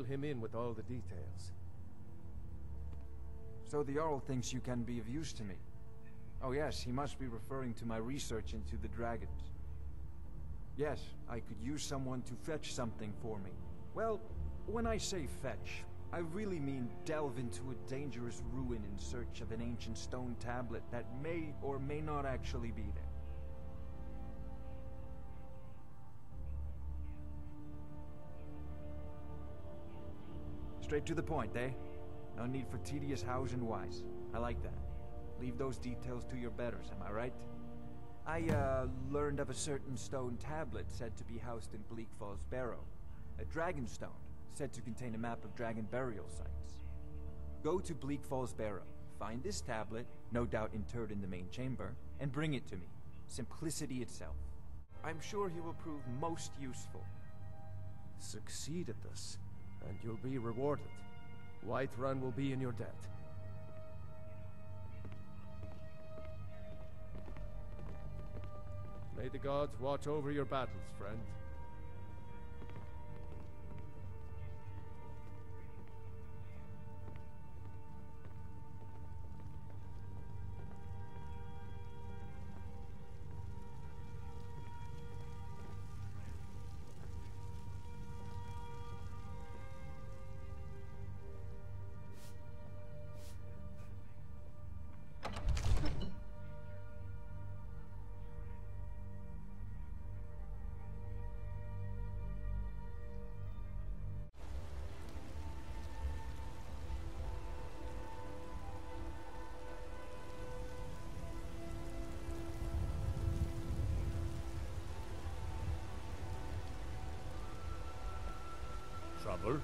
fill him in with all the details. So the Jarl thinks you can be of use to me. Oh yes, he must be referring to my research into the dragons. Yes, I could use someone to fetch something for me. Well, when I say fetch, I really mean delve into a dangerous ruin in search of an ancient stone tablet that may or may not actually be there. Straight to the point, eh? No need for tedious hows and whys. I like that. Leave those details to your betters, am I right? I, learned of a certain stone tablet said to be housed in Bleak Falls Barrow. A dragon stone, said to contain a map of dragon burial sites. Go to Bleak Falls Barrow, find this tablet, no doubt interred in the main chamber, and bring it to me. Simplicity itself. I'm sure he will prove most useful. Succeed at this, and you'll be rewarded. Whiterun will be in your debt. May the gods watch over your battles, friend. Trouble?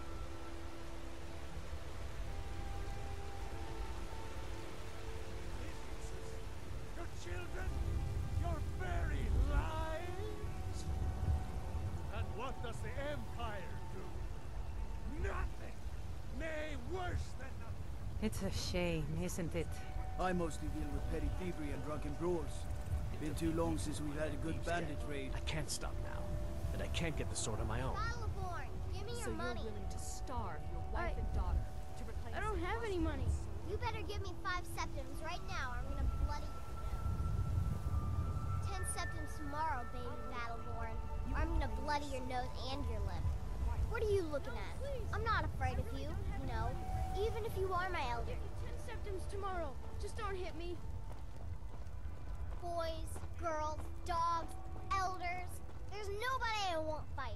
Your children, your very lives. And what does the Empire do? Nothing. Nay, worse than nothing. It's a shame, isn't it? I mostly deal with petty thievery and drunken brawls. Been too long since we've had a good bandit raid. I can't stop now, and I can't get the sword on my own. Give me So your money. you're willing to starve your wife and daughter to replace... I don't have any money. You better give me 5 septims right now, or I'm gonna bloody you. 10 septims tomorrow, baby Battleborn. Or I'm gonna bloody your nose and your lip. What are you looking at? I'm not afraid of you, you know, even if you are my elder. 10 septims tomorrow. Just don't hit me. Boys, girls, dogs, elders. There's nobody I won't fight.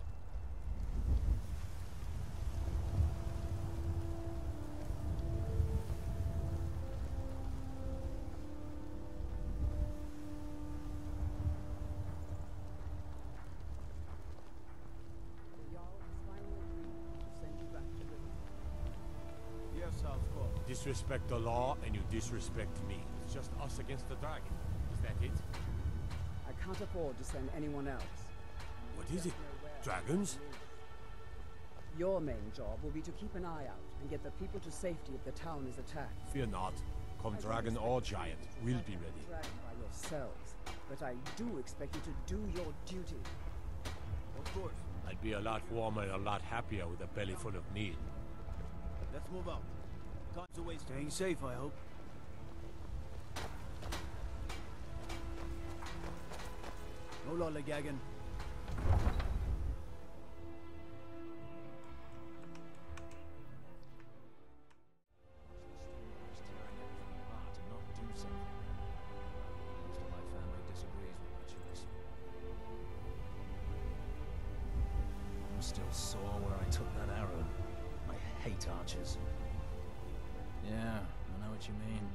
Disrespect the law and you disrespect me. It's just us against the dragon. Is that it? I can't afford to send anyone else. What is it? Dragons? Your main job will be to keep an eye out and get the people to safety if the town is attacked. Fear not. Come dragon or giant, we'll be ready. Dragged by yourselves, but I do expect you to do your duty. Of course. I'd be a lot warmer and a lot happier with a belly full of meat. Let's move out. Time's a waste. Staying safe, I hope. No lollygagging. Still sore where I took that arrow. I hate archers. Yeah, I know what you mean.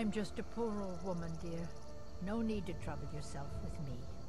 I'm just a poor old woman, dear. No need to trouble yourself with me.